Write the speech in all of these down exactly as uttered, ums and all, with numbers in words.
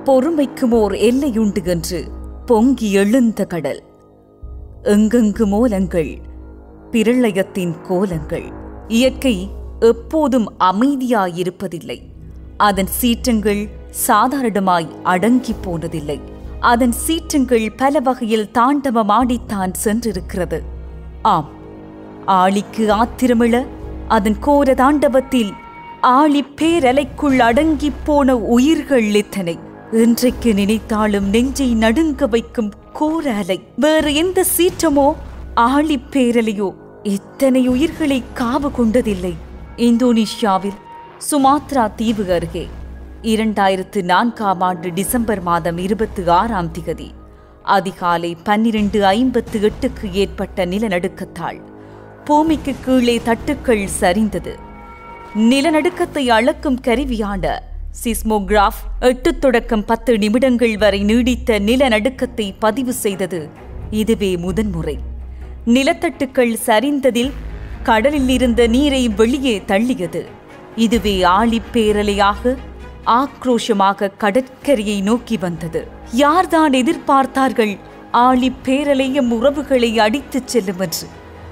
பொறுமைக்குமோர் எல்லையுண்டு என்று பொங்கி எழுந்த கடல். எங்கெங்கு மோலங்கள், பிரளயத்தின் கோலங்கள். இயற்கை எப்போதும் அமைதியாயிருப்பதில்லை. அதன் சீற்றங்கள் சாதாரணமாய் அடங்கி போனதில்லை. அதன் சீற்றங்கள் பல வகையில் தாண்டவமாடித்தான் சென்றிருக்கிறது. ஆம், ஆழிக்கு ஆத்திரமிழ அதன் கோர தாண்டவத்தில் ஆழி பேரலைக்குள் அடங்கி போன உயிர்கள் எத்தனை! இன்றைக்கு நினைத்தாலும் நெஞ்சை நடுங்க வைக்கும் கோர அலை. வேறு எந்த சீற்றமோ ஆழி பேரலையோ இத்தனை உயிர்களை காவு கொண்டதில்லை. இந்தோனேஷியாவில் சுமாத்ரா தீவு அருகே இரண்டாயிரத்து நான்காம் ஆண்டு டிசம்பர் மாதம் இருபத்தி ஆறாம் திகதி அதிகாலை பன்னிரண்டு ஐம்பத்து எட்டுக்கு ஏற்பட்ட நிலநடுக்கத்தால் பூமிக்கு கீழே தட்டுக்கள் சரிந்தது. நிலநடுக்கத்தை அளக்கும் கருவியான சிஸ்மோகிராஃப் எட்டு தொடக்கம் பத்து நிமிடங்கள் வரை நீடித்த நிலநடுக்கத்தை பதிவு செய்தது. இதுவே முதன்முறை. நிலத்தட்டுக்கள் சரிந்ததில் கடலில் இருந்த நீரை வெளியே தள்ளியது. இதுவே ஆழிப்பேரலையாக ஆக்ரோஷமாக கடற்கரையை நோக்கி வந்தது. யார்தான் எதிர்பார்த்தார்கள் ஆழிப்பேரலையும் உறவுகளை அடித்துச் செல்லும் என்று?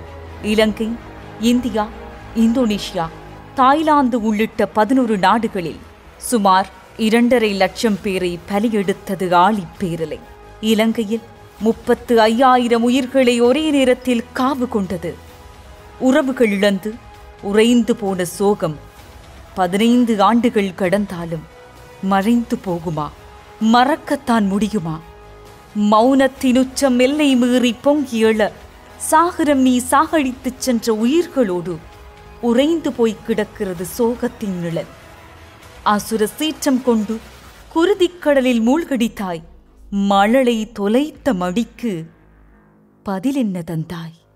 இலங்கை, இந்தியா, இந்தோனேஷியா, தாய்லாந்து உள்ளிட்ட பதினோரு நாடுகளில் சுமார் இரண்டரை லட்சம் பேரை பலியெடுத்தது ஆழிப்பேரலை. இலங்கையில் முப்பத்து ஐயாயிரம் உயிர்களை ஒரே நேரத்தில் காவு கொண்டது. உறவுகள் இழந்து உறைந்து போன சோகம் பதினைந்து ஆண்டுகள் கடந்தாலும் மறைந்து போகுமா? மறக்கத்தான் முடியுமா? மௌனத்தின் உச்சம் எல்லை மீறி பொங்கி எழ சாகரம் நீ சாகடித்துச் சென்ற உயிர்களோடு உறைந்து போய் கிடக்கிறது சோகத்தின் நிழல். அசுர சீற்றம் கொண்டு குருதிக்கடலில் மூழ்கடித்தாய். மழலை தொலைத்த மடிக்கு பதில் என்ன தந்தாய்?